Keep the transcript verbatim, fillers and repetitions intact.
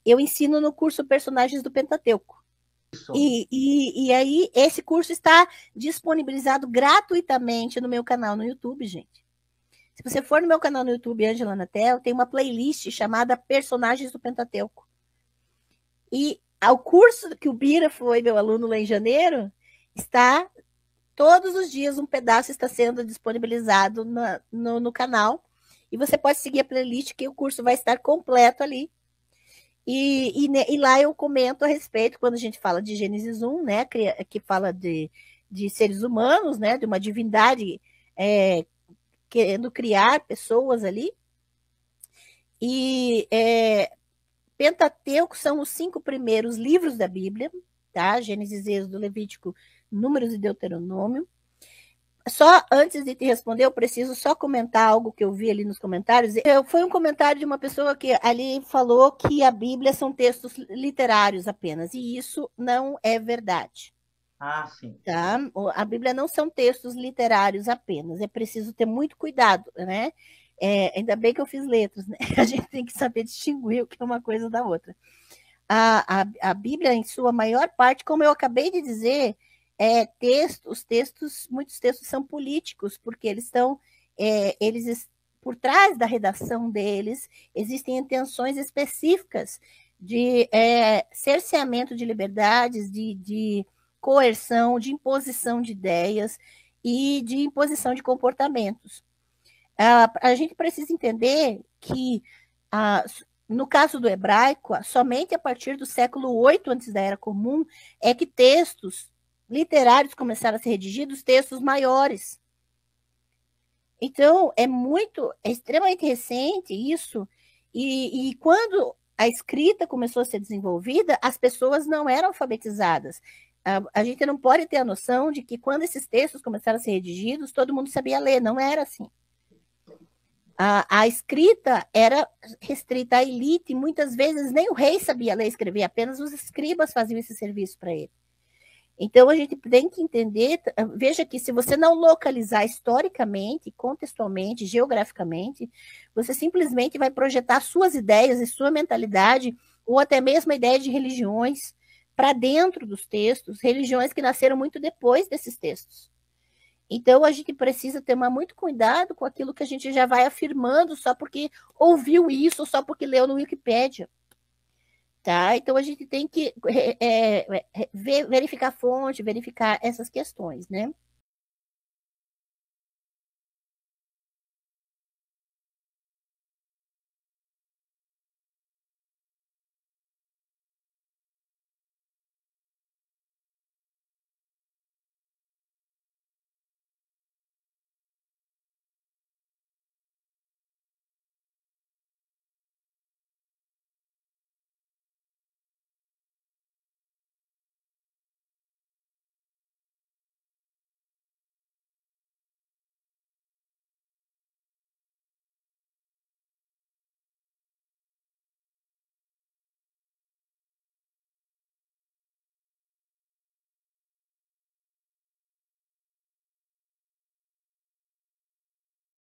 eu ensino no curso Personagens do Pentateuco. E, e, e aí, esse curso está disponibilizado gratuitamente no meu canal no YouTube, gente. Se você for no meu canal no YouTube, Ângela Natel, tem uma playlist chamada Personagens do Pentateuco. E o curso que o Bira foi meu aluno lá em janeiro, está todos os dias um pedaço está sendo disponibilizado na, no, no canal. E você pode seguir a playlist que o curso vai estar completo ali. E, e, e lá eu comento a respeito, quando a gente fala de Gênesis um, né, que, que fala de, de seres humanos, né, de uma divindade é, querendo criar pessoas ali. E é, Pentateuco são os cinco primeiros livros da Bíblia, tá? Gênesis, Êxodo, Levítico, Números e Deuteronômio. Só antes de te responder, eu preciso só comentar algo que eu vi ali nos comentários. Eu, foi um comentário de uma pessoa que ali falou que a Bíblia são textos literários apenas, e isso não é verdade. Ah, sim. Tá? A Bíblia não são textos literários apenas, é preciso ter muito cuidado, né? É, ainda bem que eu fiz letras, né? A gente tem que saber distinguir o que é uma coisa da outra. A, a, a Bíblia, em sua maior parte, como eu acabei de dizer, é, textos, os textos, muitos textos são políticos, porque eles estão, é, eles, por trás da redação deles, existem intenções específicas de é, cerceamento de liberdades, de, de coerção, de imposição de ideias e de imposição de comportamentos. A, a gente precisa entender que, a, no caso do hebraico, somente a partir do século oito antes da Era Comum é que textos literários começaram a ser redigidos, textos maiores. Então, é muito, é extremamente recente isso, e, e quando a escrita começou a ser desenvolvida, as pessoas não eram alfabetizadas. A, a gente não pode ter a noção de que quando esses textos começaram a ser redigidos, todo mundo sabia ler, não era assim. A, a escrita era restrita à elite, e muitas vezes nem o rei sabia ler e escrever, apenas os escribas faziam esse serviço para ele. Então, a gente tem que entender, veja que se você não localizar historicamente, contextualmente, geograficamente, você simplesmente vai projetar suas ideias e sua mentalidade, ou até mesmo a ideia de religiões, para dentro dos textos, religiões que nasceram muito depois desses textos. Então, a gente precisa tomar muito cuidado com aquilo que a gente já vai afirmando só porque ouviu isso, só porque leu no Wikipédia. Tá? Então, a gente tem que é, é, verificar a fonte, verificar essas questões, né?